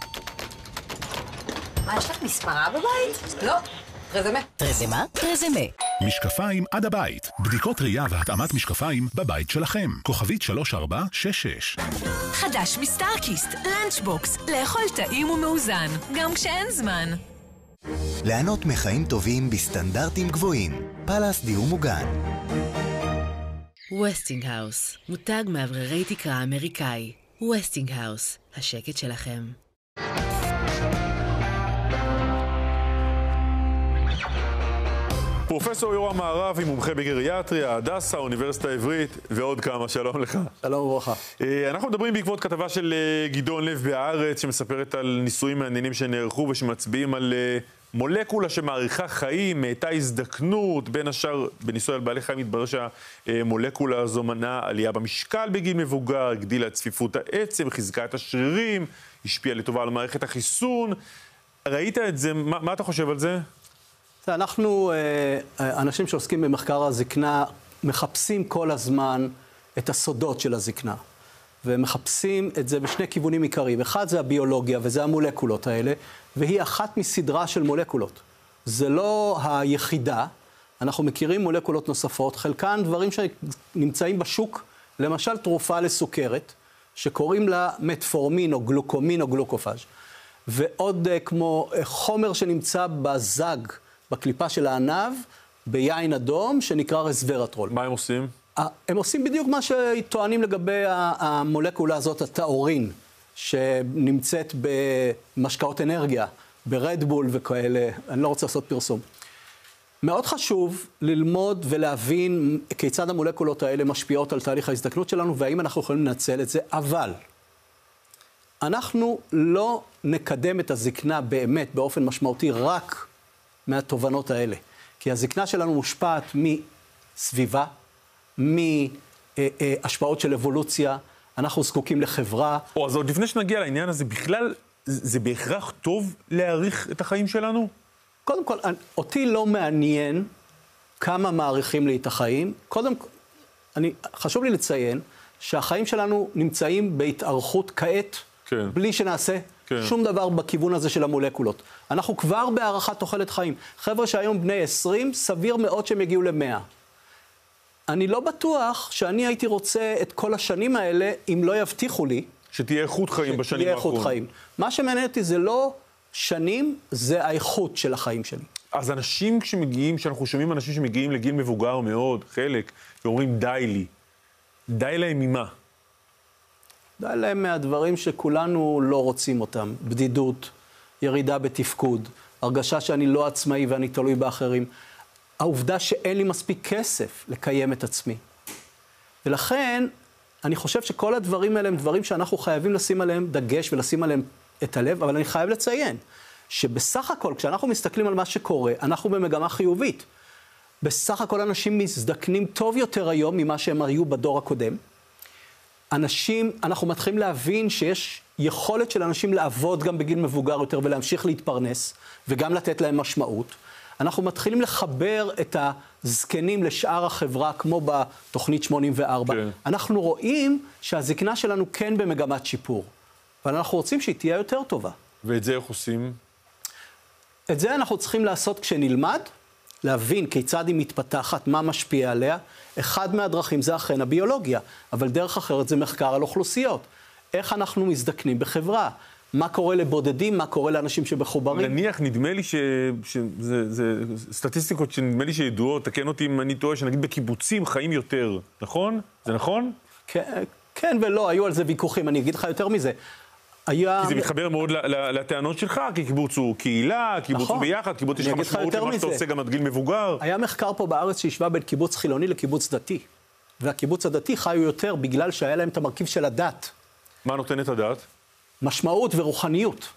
Speaker 10: מה, יש לך מספרה בבית? לא. טרזמה.
Speaker 11: טרזמה? טרזמה.
Speaker 8: משקפיים עד הבית. בדיקות ראייה והתאמת משקפיים בבית שלכם. כוכבית שלוש ארבע שש שש.
Speaker 16: חדש מסטארקיסט, לנצ'בוקס, לאכול טעים ומאוזן, גם כשאין זמן.
Speaker 8: ליהנות מחיים טובים בסטנדרטים גבוהים. פלאס דיור מוגן.
Speaker 11: ווסטינגהאוס, מותג מאווררי תקרה אמריקאי. ווסטינגהאוס, השקט שלכם.
Speaker 1: פרופסור יורם מערבי, מומחה בגריאטריה, הדסה, האוניברסיטה העברית ועוד כמה. שלום לך.
Speaker 17: שלום וברכה.
Speaker 1: אנחנו מדברים בעקבות כתבה של גדעון לב בהארץ, שמספרת על ניסויים מעניינים שנערכו ושמצביעים על מולקולה שמאריכה חיים, מאיתה הזדקנות. בין השאר בניסוי על בעלי חיים התברר שהמולקולה הזו מנעה עלייה במשקל בגיל מבוגר, הגדילה את צפיפות העצם, חיזקה את השרירים, השפיעה לטובה על מערכת החיסון. ראית את זה, מה, מה אתה חושב על זה?
Speaker 13: אנחנו, אנשים שעוסקים במחקר הזקנה, מחפשים כל הזמן את הסודות של הזקנה. ומחפשים את זה בשני כיוונים עיקריים. אחד זה הביולוגיה, וזה המולקולות האלה, והיא אחת מסדרה של מולקולות. זה לא היחידה, אנחנו מכירים מולקולות נוספות, חלקן דברים שנמצאים בשוק, למשל תרופה לסוכרת, שקוראים לה מטפורמין או גלוקומין או גלוקופאז'. ועוד כמו חומר שנמצא בזג, בקליפה של הענב, ביין אדום, שנקרא רסוורטרול.
Speaker 1: מה הם עושים?
Speaker 13: הם עושים בדיוק מה שטוענים לגבי המולקולה הזאת, הטאורין, שנמצאת במשקאות אנרגיה, ברדבול וכאלה, אני לא רוצה לעשות פרסום. מאוד חשוב ללמוד ולהבין כיצד המולקולות האלה משפיעות על תהליך ההזדקנות שלנו, והאם אנחנו יכולים לנצל את זה, אבל אנחנו לא נקדם את הזקנה באמת באופן משמעותי רק מהתובנות האלה. כי הזקנה שלנו מושפעת מסביבה, מהשפעות של אבולוציה, אנחנו זקוקים לחברה.
Speaker 1: או, אז עוד לפני שנגיע לעניין הזה, בכלל זה בהכרח טוב להאריך את החיים שלנו?
Speaker 13: קודם כל, אותי לא מעניין כמה מעריכים לי את החיים. קודם כל, אני, חשוב לי לציין שהחיים שלנו נמצאים בהתארכות כעת, כן. בלי שנעשה כן. שום דבר בכיוון הזה של המולקולות. אנחנו כבר בהערכת תוחלת חיים. חבר'ה שהיום בני עשרים, סביר מאוד שהם יגיעו למאה. אני לא בטוח שאני הייתי רוצה את כל השנים האלה, אם לא יבטיחו לי.
Speaker 1: שתהיה איכות חיים בשנים האחרונות.
Speaker 13: שתהיה איכות חיים. מה שמעניין אותי זה לא שנים, זה האיכות של החיים שלי.
Speaker 1: אז אנשים כשמגיעים, שאנחנו שומעים אנשים שמגיעים לגיל מבוגר מאוד, חלק, ואומרים די לי. די להם ממה?
Speaker 13: די להם מהדברים שכולנו לא רוצים אותם. בדידות, ירידה בתפקוד, הרגשה שאני לא עצמאי ואני תלוי באחרים. העובדה שאין לי מספיק כסף לקיים את עצמי. ולכן, אני חושב שכל הדברים האלה הם דברים שאנחנו חייבים לשים עליהם דגש ולשים עליהם את הלב, אבל אני חייב לציין שבסך הכל, כשאנחנו מסתכלים על מה שקורה, אנחנו במגמה חיובית. בסך הכל אנשים מזדקנים טוב יותר היום ממה שהם היו בדור הקודם. אנשים, אנחנו מתחילים להבין שיש יכולת של אנשים לעבוד גם בגיל מבוגר יותר ולהמשיך להתפרנס, וגם לתת להם משמעות. אנחנו מתחילים לחבר את הזקנים לשאר החברה, כמו בתוכנית שמונים וארבע. כן. אנחנו רואים שהזקנה שלנו כן במגמת שיפור, אבל אנחנו רוצים שהיא תהיה יותר טובה.
Speaker 1: ואת זה איך עושים?
Speaker 13: את זה אנחנו צריכים לעשות כשנלמד, להבין כיצד היא מתפתחת, מה משפיע עליה. אחד מהדרכים זה אכן הביולוגיה, אבל דרך אחרת זה מחקר על אוכלוסיות. איך אנחנו מזדקנים בחברה? מה קורה לבודדים, מה קורה לאנשים שבחוברים.
Speaker 1: נניח, נדמה לי ש... שזה זה... סטטיסטיקות שנדמה לי שידועות, תקן אותי אם אני טועה, שנגיד בקיבוצים חיים יותר, נכון? זה נכון?
Speaker 13: כן, כן ולא, היו על זה ויכוחים, אני אגיד לך יותר מזה. היה...
Speaker 1: כי זה מתחבר מאוד לטענות שלך, כי קיבוץ הוא קהילה, קיבוץ נכון. הוא ביחד, קיבוץ יש לך משמעות למה שאתה עושה גם עד גיל מבוגר.
Speaker 13: היה מחקר פה בארץ שהשווה בין קיבוץ חילוני לקיבוץ דתי. והקיבוץ הדתי חיו יותר בגלל שהיה להם את המרכיב של הדת.
Speaker 1: מה נותן את הדת?
Speaker 13: משמעות ורוחניות.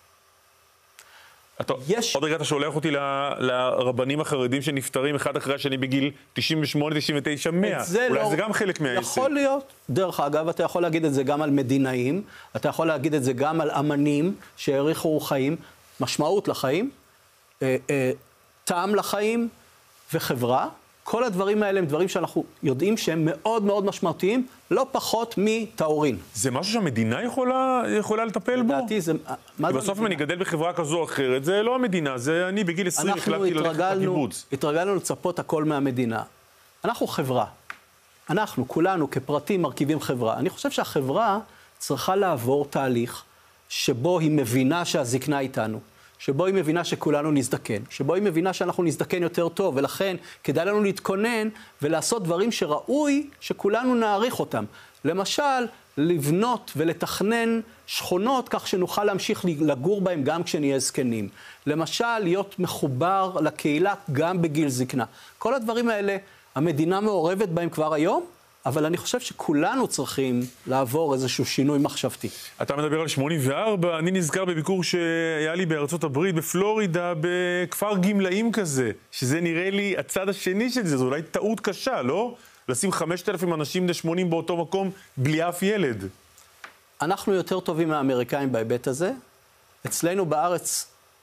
Speaker 1: אתה, יש... עוד רגע אתה שולח אותי ל, לרבנים החרדים שנפטרים אחד אחרי השני בגיל תשעים ושמונה, תשעים ותשע, מאה. אולי לא... זה גם חלק מהעסק.
Speaker 13: יכול להיות. דרך אגב, אתה יכול להגיד את זה גם על מדינאים, אתה יכול להגיד את זה גם על אמנים שהעריכו חיים, משמעות לחיים, אה, אה, טעם לחיים וחברה. כל הדברים האלה הם דברים שאנחנו יודעים שהם מאוד מאוד משמעותיים, לא פחות מטאורין.
Speaker 1: זה משהו שהמדינה יכולה, יכולה לטפל בו?
Speaker 13: לדעתי זה...
Speaker 1: ובסוף אם אני גדל בחברה כזו או אחרת, זה לא המדינה, זה אני בגיל עשרים החלטתי ללכת לקיבוץ.
Speaker 13: התרגלנו לצפות הכל מהמדינה. אנחנו חברה. אנחנו, כולנו, כפרטים, מרכיבים חברה. אני חושב שהחברה צריכה לעבור תהליך שבו היא מבינה שהזקנה איתנו. שבו היא מבינה שכולנו נזדקן, שבו היא מבינה שאנחנו נזדקן יותר טוב, ולכן כדאי לנו להתכונן ולעשות דברים שראוי שכולנו נעריך אותם. למשל, לבנות ולתכנן שכונות כך שנוכל להמשיך לגור בהם גם כשנהיה זקנים. למשל, להיות מחובר לקהילה גם בגיל זקנה. כל הדברים האלה, המדינה מעורבת בהם כבר היום, אבל אני חושב שכולנו צריכים לעבור איזשהו שינוי מחשבתי.
Speaker 1: אתה מדבר על שמונים וארבע, אני נזכר בביקור שהיה לי בארצות הברית, בפלורידה, בכפר גמלאים כזה, שזה נראה לי הצד השני של זה, זו אולי טעות קשה, לא? לשים חמשת אלפים אנשים בני שמונים באותו מקום, בלי אף ילד.
Speaker 13: אנחנו יותר טובים מהאמריקאים בהיבט הזה. אצלנו בארץ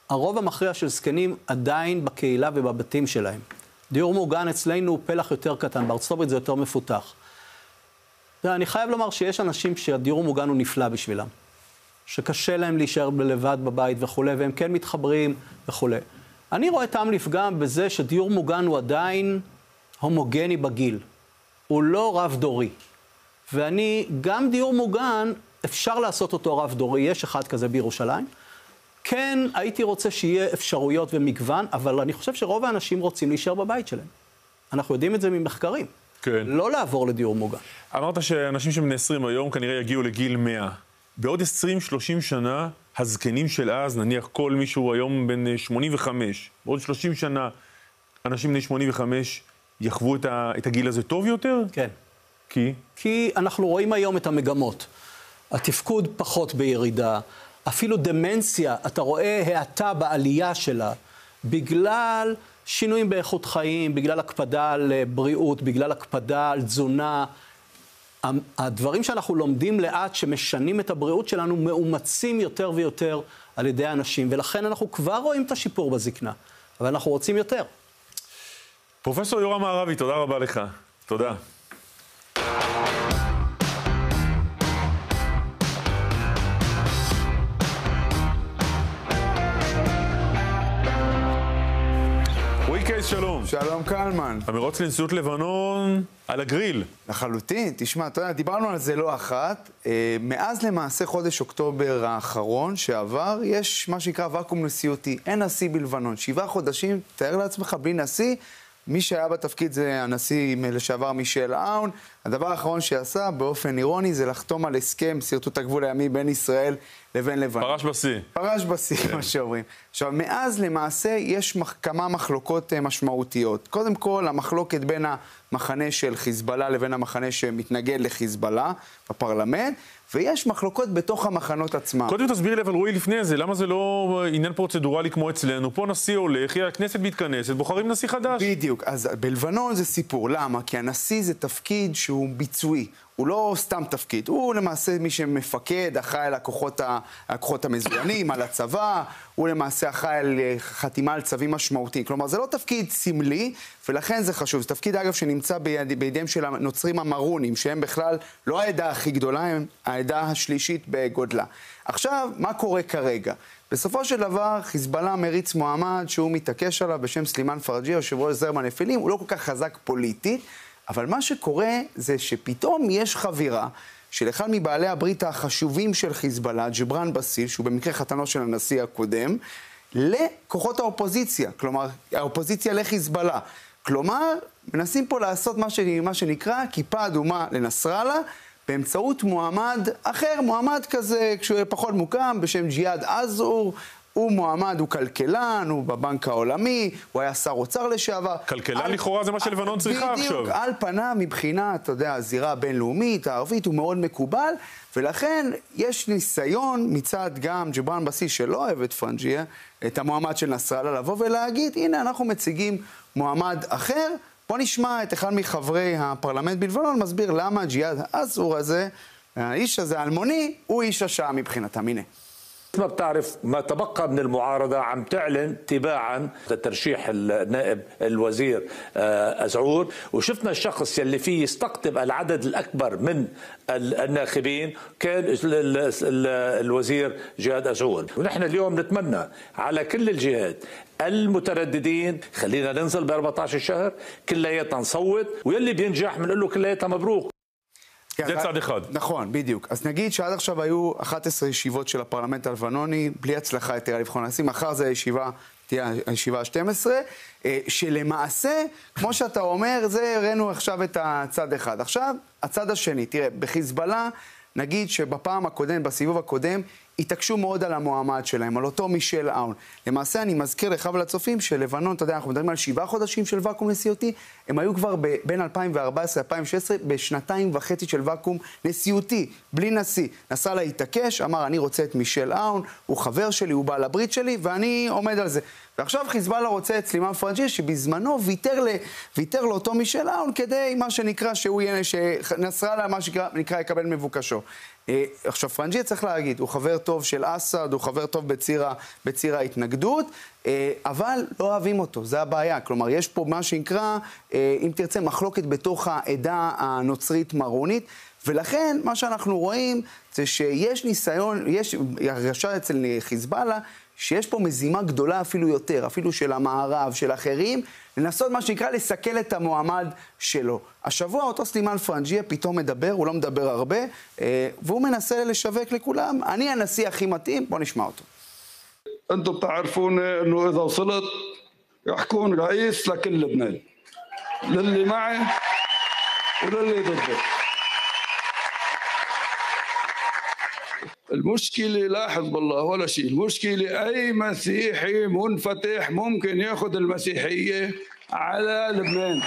Speaker 13: הרוב המכריע של זקנים עדיין בקהילה ובבתים שלהם. דיור מוגן אצלנו הוא פלח יותר קטן, בארצות הברית זה יותר מפותח. אני חייב לומר שיש אנשים שהדיור מוגן הוא נפלא בשבילם, שקשה להם להישאר לבד בבית וכו', והם כן מתחברים וכו'. אני רואה טעם לפגם בזה שדיור מוגן הוא עדיין הומוגני בגיל. הוא לא רב דורי. ואני, גם דיור מוגן, אפשר לעשות אותו רב דורי, יש אחד כזה בירושלים. כן, הייתי רוצה שיהיה אפשרויות ומגוון, אבל אני חושב שרוב האנשים רוצים להישאר בבית שלהם. אנחנו יודעים את זה ממחקרים.
Speaker 1: כן.
Speaker 13: לא לעבור לדיור מוגן.
Speaker 1: אמרת שאנשים שבני עשרים היום כנראה יגיעו לגיל מאה. בעוד עשרים שלושים שנה, הזקנים של אז, נניח כל מישהו היום בן שמונים וחמש, בעוד שלושים שנה, אנשים בני שמונים וחמש יחוו את, ה, את הגיל הזה טוב יותר?
Speaker 13: כן.
Speaker 1: כי?
Speaker 13: כי אנחנו רואים היום את המגמות. התפקוד פחות בירידה, אפילו דמנציה, אתה רואה האטה בעלייה שלה, בגלל שינויים באיכות חיים, בגלל הקפדה על בריאות, בגלל הקפדה על תזונה. הדברים שאנחנו לומדים לאט שמשנים את הבריאות שלנו מאומצים יותר ויותר על ידי אנשים, ולכן אנחנו כבר רואים את השיפור בזקנה, אבל אנחנו רוצים יותר.
Speaker 1: פרופסור יורם מערבי, תודה רבה לך. תודה. שלום.
Speaker 14: שלום קלמן.
Speaker 1: המרוץ לנשיאות לבנון על הגריל.
Speaker 14: לחלוטין. תשמע, אתה יודע, דיברנו על זה לא אחת. מאז למעשה חודש אוקטובר האחרון שעבר, יש מה שנקרא ואקום נשיאותי. אין נשיא בלבנון. שבעה חודשים, תאר לעצמך, בלי נשיא. מי שהיה בתפקיד זה הנשיא לשעבר מישל אאון. הדבר האחרון שעשה באופן אירוני זה לחתום על הסכם סרטוט הגבול הימי בין ישראל לבין לבנון.
Speaker 1: פרש בשיא.
Speaker 14: פרש בשיא, מה שאומרים. עכשיו, מאז למעשה יש כמה מחלוקות משמעותיות. קודם כל, המחלוקת בין המחנה של חיזבאללה לבין המחנה שמתנגד לחיזבאללה בפרלמנט, ויש מחלוקות בתוך המחנות עצמם.
Speaker 1: קודם תסביר לי, אבל רואי לפני זה, למה זה לא עניין פרוצדורלי כמו אצלנו? פה נשיא הולך, הכנסת מתכנסת, בוחרים נשיא חדש.
Speaker 14: בדיוק, אז בלבנון זה סיפור. למה? כי הנשיא זה תפקיד שהוא ביצועי. הוא לא סתם תפקיד, הוא למעשה מי שמפקד, אחראי על הכוחות, ה... הכוחות המזוינים, על הצבא, הוא למעשה אחראי על חתימה על צווים משמעותיים. כלומר, זה לא תפקיד סמלי, ולכן זה חשוב. זה תפקיד, אגב, שנמצא ביד... בידיהם של הנוצרים המרונים, שהם בכלל לא העדה הכי גדולה, הם העדה השלישית בגודלה. עכשיו, מה קורה כרגע? בסופו של דבר, חיזבאללה מריץ מועמד שהוא מתעקש עליו בשם סלימאן פרג'י, יושב ראש זרם הנפילים, הוא לא כל כך חזק פוליטית, אבל מה שקורה זה שפתאום יש חבירה של אחד מבעלי הברית החשובים של חיזבאללה, ג'ברן בסיל, שהוא במקרה חתנו של הנשיא הקודם, לכוחות האופוזיציה, כלומר, האופוזיציה לחיזבאללה. כלומר, מנסים פה לעשות מה, ש... מה שנקרא כיפה אדומה לנסראללה, באמצעות מועמד אחר, מועמד כזה, כשהוא פחות מוקם, בשם ג'יהאד אזור, הוא מועמד, הוא כלכלן, הוא בבנק העולמי, הוא היה שר אוצר לשעבר.
Speaker 1: כלכלן על... לכאורה זה מה שלבנון צריכה
Speaker 14: בדיוק,
Speaker 1: עכשיו.
Speaker 14: על פניו, מבחינה, אתה יודע, הזירה הבינלאומית, הערבית, הוא מאוד מקובל, ולכן יש ניסיון מצד גם ג'ברן בסיס, שלא אוהב את פרג'י, את המועמד של נסראללה, לבוא ולהגיד, הנה, אנחנו מציגים מועמד אחר, בוא נשמע את אחד מחברי הפרלמנט בלבנון, מסביר למה ג'יהאד אזור הזה, האיש הזה אלמוני, הוא איש השעה מבחינתם. הנה.
Speaker 17: ما بتعرف ما تبقى من المعارضة عم تعلن تباعا ترشيح النائب الوزير أزعور، وشفنا الشخص يلي فيه يستقطب العدد الأكبر من الناخبين كان الوزير جهاد أزعور. ونحن اليوم نتمنى على كل الجهات المترددين خلينا ننزل ب أربعة عشر شهر كلياتنا نصوت، ويلي بينجح بنقول له كلياتها مبروك.
Speaker 1: זה צד אחד.
Speaker 14: נכון, בדיוק. אז נגיד שעד עכשיו היו אחת עשרה ישיבות של הפרלמנט הלבנוני, בלי הצלחה יתרה לבחון הנשיא, מחר זה הישיבה, תהיה הישיבה ה-שתים עשרה, שלמעשה, כמו שאתה אומר, זה הראינו עכשיו את הצד אחד. עכשיו, הצד השני, תראה, בחיזבאללה, נגיד שבפעם הקודם, בסיבוב הקודם, התעקשו מאוד על המועמד שלהם, על אותו מישל אאון. למעשה, אני מזכיר לך ולצופים שלבנון, אתה יודע, אנחנו מדברים על שבעה חודשים של ואקום נשיאותי, הם היו כבר ב- בין אלפיים וארבע עשרה עד אלפיים ושש עשרה בשנתיים וחצי של ואקום נשיאותי, בלי נשיא. נסראללה התעקש, אמר, אני רוצה את מישל אאון, הוא חבר שלי, הוא בעל הברית שלי, ואני עומד על זה. ועכשיו חיזבאללה רוצה את סלימאן פרג'י, שבזמנו ויתר, ל... ויתר לאותו מישל אאון, כדי מה שנקרא שהוא יהיה, שנסראללה, מה שנקרא, יקבל מבוקשו. עכשיו, פרנג'יה צריך להגיד, הוא חבר טוב של אסד, הוא חבר טוב בציר, בציר ההתנגדות, אבל לא אוהבים אותו, זה הבעיה. כלומר, יש פה מה שנקרא, אם תרצה, מחלוקת בתוך העדה הנוצרית מרונית, ולכן מה שאנחנו רואים זה שיש ניסיון, יש הרגשה אצל חיזבאללה, שיש פה מזימה גדולה אפילו יותר, אפילו של המערב, של אחרים, לנסות מה שנקרא לסכל את המועמד שלו. השבוע אותו סלימאן פרנג'יה פתאום מדבר, הוא לא מדבר הרבה, והוא מנסה לשווק לכולם, אני הנשיא הכי מתאים, בוא נשמע אותו.
Speaker 18: أنتم بتعرفون إنه إذا وصلت رح كون رئيس لكل لبنان للي معي وللي ضدي. المشكلة لا حزب الله ولا شيء، المشكلة أي مسيحي منفتح ممكن ياخذ المسيحية على لبنان.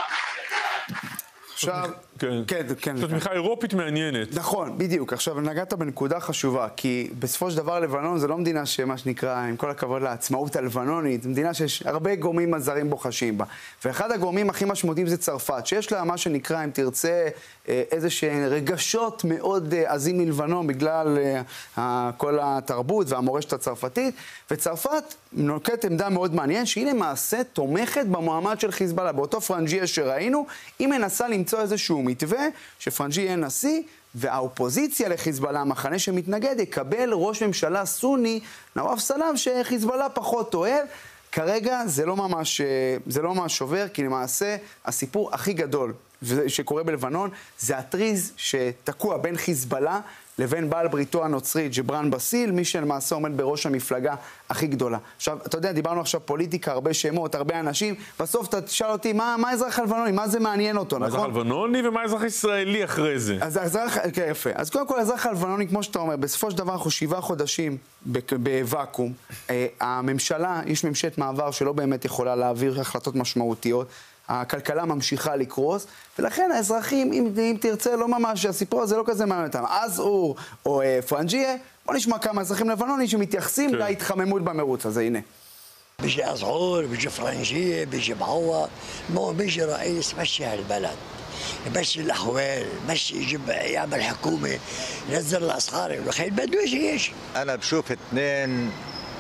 Speaker 1: עכשיו, כן, כן, כן. זאת תמיכה אירופית מעניינת.
Speaker 14: נכון, בדיוק. עכשיו, נגעת בנקודה חשובה, כי בסופו של דבר לבנון זה לא מדינה שמה שנקרא, עם כל הכבוד לעצמאות הלבנונית, זו מדינה שיש הרבה גורמים זרים בוחשים בה. ואחד הגורמים הכי משמעותיים זה צרפת, שיש לה מה שנקרא, אם תרצה, איזה שהן רגשות מאוד עזים מלבנון, בגלל כל התרבות והמורשת הצרפתית, וצרפת נוקט עמדה מאוד מעניין, שהיא למעשה תומכת במועמד של חיזבאללה. באותו פרנג'יה שראינו, היא מנסה למצוא איזשהו מתווה שפרנג'יה יהיה נשיא, והאופוזיציה לחיזבאללה, המחנה שמתנגד, יקבל ראש ממשלה סוני, נואף סלאם, שחיזבאללה פחות אוהב. כרגע זה לא ממש, זה לא ממש שובר, כי למעשה הסיפור הכי גדול שקורה בלבנון, זה הטריז שתקוע בין חיזבאללה לבין בעל בריתו הנוצרית, ג'ברן בסיל, מי שלמעשה עומד בראש המפלגה הכי גדולה. עכשיו, אתה יודע, דיברנו עכשיו פוליטיקה, הרבה שמות, הרבה אנשים, בסוף אתה תשאל אותי, מה, מה האזרח הלבנוני, מה זה מעניין אותו,
Speaker 1: מה
Speaker 14: נכון?
Speaker 1: מה האזרח הלבנוני ומה האזרח הישראלי אחרי זה?
Speaker 14: אז האזרח, כן, יפה. אז קודם כל, האזרח הלבנוני, כמו שאתה אומר, בסופו של דבר אנחנו שבעה חודשים בוואקום. הממשלה, יש ממשלת מעבר שלא באמת יכולה להעביר החלטות משמעותיות. הכלכלה ממשיכה לקרוס, ולכן האזרחים, אם, אם תרצה, לא ממש, הסיפור הזה לא כזה מעניין אותם. אז אור או אה, פרנג'יה, בוא נשמע כמה אזרחים לבנונים שמתייחסים כן. להתחממות במרוץ הזה, הנה.
Speaker 19: بيجي أزعور، بيجي فرنجية، بيجي معوض، المهم بيجي رئيس مشي هالبلد، يمشي الأحوال، مشي يجيب يعمل حكومة، ينزل الأسعار، الخيل بده يجي يجي.
Speaker 20: أنا بشوف اثنين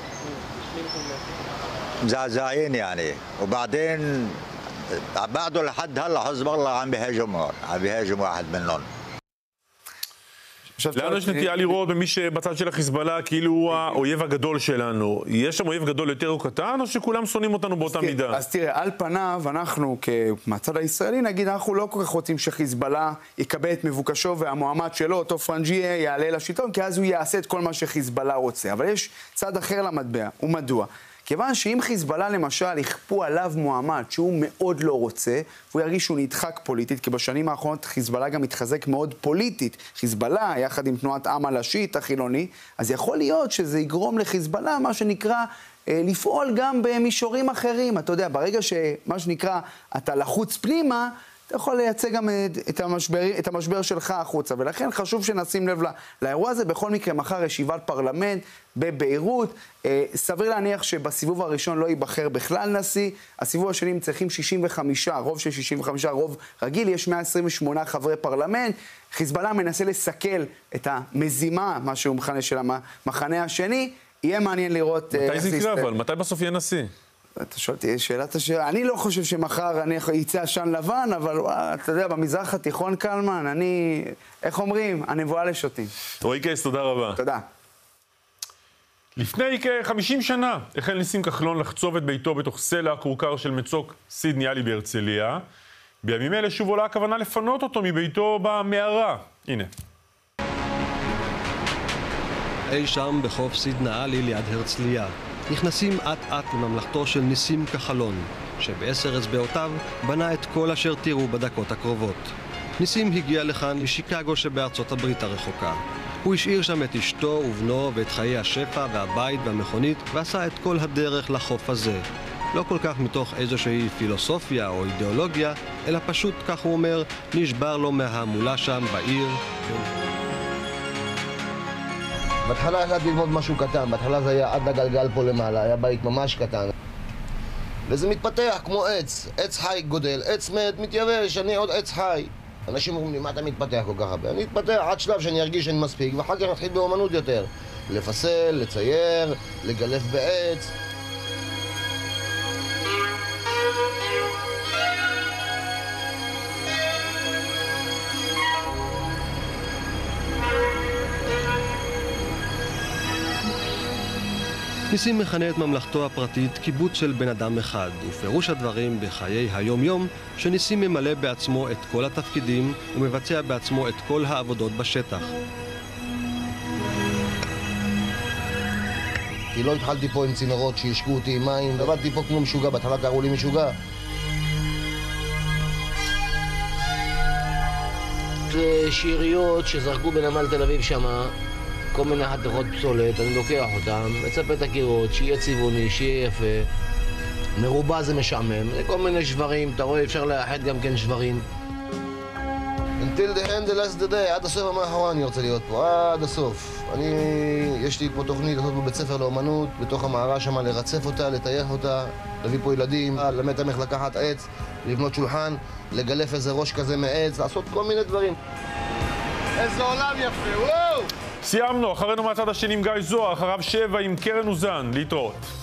Speaker 20: مزعزعين يعني، وبعدين بعده لحد هلا حزب الله عم بيهاجم عم بيهاجم واحد منهم.
Speaker 1: לנו יש נטייה לראות במי שבצד של החיזבאללה כאילו הוא האויב הגדול שלנו. יש שם אויב גדול יותר או קטן, או שכולם שונאים אותנו באותה מידה?
Speaker 14: אז תראה, על פניו אנחנו מהצד הישראלי נגיד, אנחנו לא כל כך רוצים שחיזבאללה יקבל את מבוקשו והמועמד שלו, אותו פרנג'יה, יעלה לשלטון, כי אז הוא יעשה את כל מה שחיזבאללה רוצה. אבל יש צד אחר למטבע, ומדוע? כיוון שאם חיזבאללה למשל יכפו עליו מועמד שהוא מאוד לא רוצה, והוא ירגיש שהוא נדחק פוליטית, כי בשנים האחרונות חיזבאללה גם מתחזק מאוד פוליטית. חיזבאללה, יחד עם תנועת אמל השיעית החילוני, אז יכול להיות שזה יגרום לחיזבאללה, מה שנקרא, לפעול גם במישורים אחרים. אתה יודע, ברגע שמה שנקרא, אתה לחוץ פנימה, אתה יכול לייצא גם את המשבר, את המשבר שלך החוצה, ולכן חשוב שנשים לב לא, לאירוע הזה. בכל מקרה, מחר ישיבת פרלמנט בביירות, אה, סביר להניח שבסיבוב הראשון לא ייבחר בכלל נשיא, הסיבוב השני הם צריכים שישים וחמישה, רוב של שישים וחמישה, רוב רגיל, יש מאה עשרים ושמונה חברי פרלמנט, חיזבאללה מנסה לסכל את המזימה, מה שהוא מכנה של המחנה השני, יהיה מעניין לראות...
Speaker 1: מתי זה יקרה אבל? מתי בסוף יהיה נשיא?
Speaker 14: אתה שואל אותי, שאלת השאלה, אני לא חושב שמחר אני יצא עשן לבן, אבל אתה יודע, במזרח התיכון קלמן, אני, איך אומרים, הנבואה לשוטים.
Speaker 1: רועי קייס, תודה רבה.
Speaker 14: תודה.
Speaker 1: לפני כ-חמישים שנה החל ניסים כחלון לחצוב את ביתו בתוך סלע הכורכר של מצוק סידני עלי בהרצליה. בימים אלה שוב עולה הכוונה לפנות אותו מביתו במערה. הנה.
Speaker 21: אי שם בחוף סידנה עלי ליד הרצליה. נכנסים אט אט לממלכתו של ניסים כחלון, שבעשר אצבעותיו בנה את כל אשר תראו בדקות הקרובות. ניסים הגיע לכאן משיקגו שבארצות הברית הרחוקה. הוא השאיר שם את אשתו ובנו ואת חיי השפע והבית והמכונית, ועשה את כל הדרך לחוף הזה. לא כל כך מתוך איזושהי פילוסופיה או אידיאולוגיה, אלא פשוט, כך הוא אומר, נשבר לו מההמולה שם בעיר.
Speaker 22: בהתחלה החלטתי ללמוד משהו קטן, בהתחלה זה היה עד הגלגל פה למעלה, היה בית ממש קטן. וזה מתפתח כמו עץ, עץ חי גודל, עץ מת, מתייבש, אני עוד עץ חי. אנשים אומרים לי, מה אתה מתפתח כל כך הרבה? אני מתפתח עד שלב שאני ארגיש שאני מספיק, ואחר כך נתחיל באומנות יותר. לפסל, לצייר, לגלף בעץ.
Speaker 21: ניסים מכנה את ממלכתו הפרטית קיבוץ של בן אדם אחד, ופירוש הדברים בחיי היום-יום שניסים ממלא בעצמו את כל התפקידים ומבצע בעצמו את כל העבודות בשטח.
Speaker 22: כי לא התחלתי פה עם צינורות שישקו אותי עם מים, עבדתי פה כמו משוגע, בהתחלה קראו לי משוגע. שיריות שזרקו בנמל תל אביב שמה, כל מיני חתיכות פסולת, אני לוקח אותם, מצפה את הקירות, שיהיה צבעוני, שיהיה יפה. מרובע זה משעמם, זה כל מיני שברים, אתה רואה, אפשר לאחד גם כן שברים. Until the end, the last the day, עד הסוף המאחורה אני רוצה להיות פה, עד הסוף. אני, יש לי פה תוכנית לעשות פה בית ספר לאומנות, בתוך המערה שמה לרצף אותה, לטייח אותה, להביא פה ילדים, ללמד אותם איך לקחת עץ, לבנות שולחן, לגלף איזה ראש כזה מעץ, לעשות כל מיני דברים. איזה עולם יפה, וואו!
Speaker 1: סיימנו, אחרינו מהצד השני עם גיא זוהר, אחריו שבע עם קרן אוזן, להתראות.